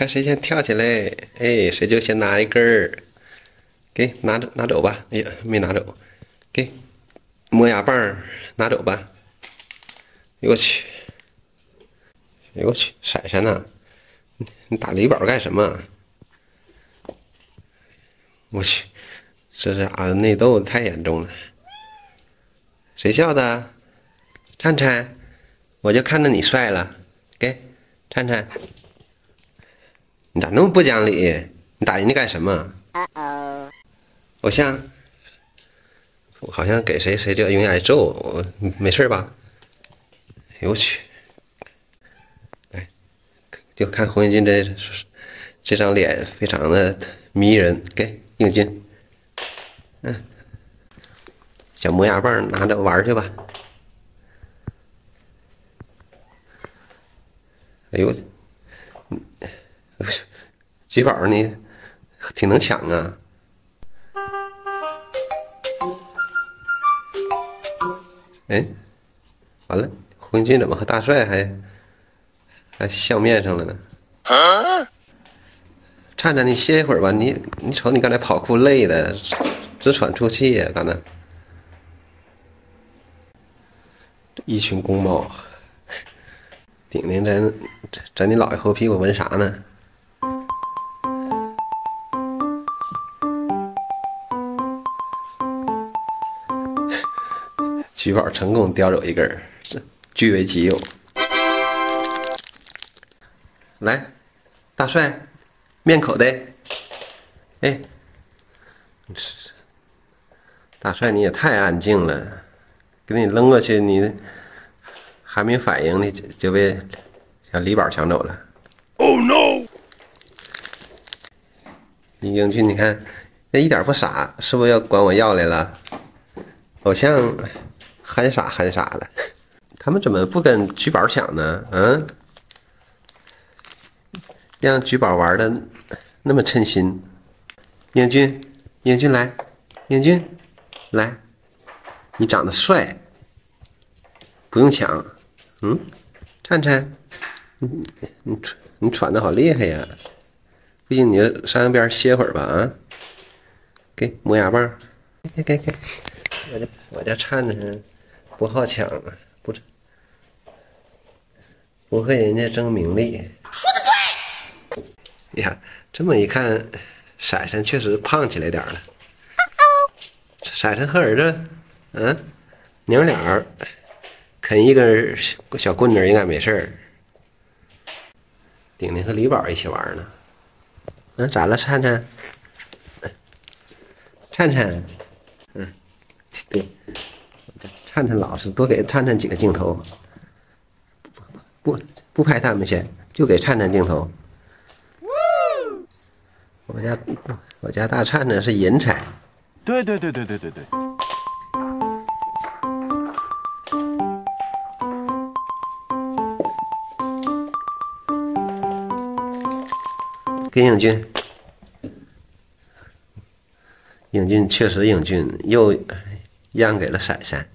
看谁先跳起来，哎，谁就先拿一根儿。给拿走吧，哎呀，没拿走。给磨牙棒拿走吧。哎呦我去！哎呦我去！闪闪呐，你打雷宝干什么？我去，这是俺内斗太严重了。谁叫的？灿灿，我就看着你帅了。给灿灿，你咋那么不讲理？你打人家干什么？偶像，我好像给谁就永远挨揍，我没事吧？哎呦我去！哎，就看红领巾这张脸非常的迷人。给英俊，小磨牙棒拿着玩去吧。哎呦，举宝你挺能抢啊！哎，完了，胡云俊怎么和大帅还相面上了呢？灿灿，你歇一会儿吧，你瞅你刚才跑酷累的，直喘粗气呀，刚才。一群公猫，顶顶在你姥爷后屁股闻啥呢？举宝成功叼走一根，据为己有。来，大帅，面口袋。哎，大帅你也太安静了，给你扔过去，你还没反应，你就被小李宝抢走了。Oh no！ 英俊，你看，那一点不傻，是不是要管我要来了？偶像。憨傻的，他们怎么不跟举宝抢呢？嗯，让举宝玩的那么称心。英俊来，英俊来，你长得帅，不用抢。灿灿，你喘的好厉害呀！不行，你上一边歇会儿吧啊。给磨牙棒，给，我家灿灿。不好抢啊，不和人家争名利。说的对。呀，这么一看，闪闪确实胖起来点了。闪闪和儿子，娘俩啃一根小棍子应该没事儿。顶顶和李宝一起玩呢。咋了，灿灿？灿灿，对。灿灿老实，多给灿灿几个镜头，不拍他们先，就给灿灿镜头。我家大灿灿是人才。 对。 给英俊确实英俊，又让给了闪闪。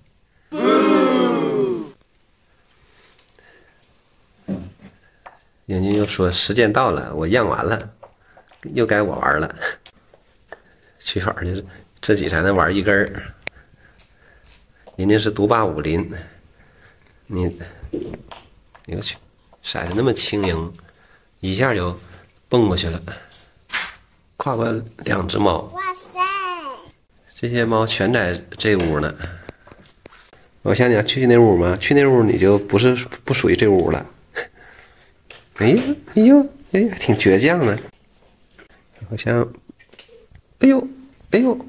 英俊又说时间到了，我让完了，又该我玩了。取法就是自己才能玩一根儿，人家是独霸武林。你我去，闪闪那么轻盈，一下就蹦过去了，跨过2只猫。哇塞！这些猫全在这屋呢。我想你要去那屋吗？去那屋你就不属于这屋了。哎呦，挺倔强的，好像，哎呦，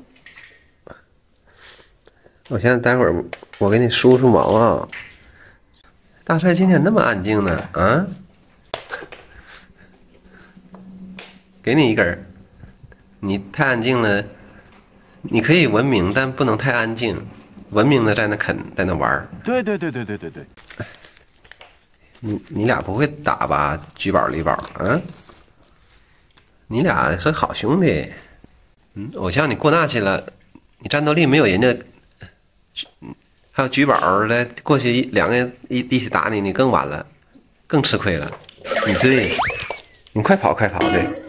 我现在待会儿我给你梳毛啊。大帅今天那么安静呢？啊？给你一根，你太安静了，你可以文明，但不能太安静。文明的在那啃，在那玩。 对。 你俩不会打吧？举宝、李宝，你俩是好兄弟。偶像你过那去了，你战斗力没有人家，还有举宝来过去2个人一起打你，你更完了，更吃亏了。对， 你快跑快跑，对。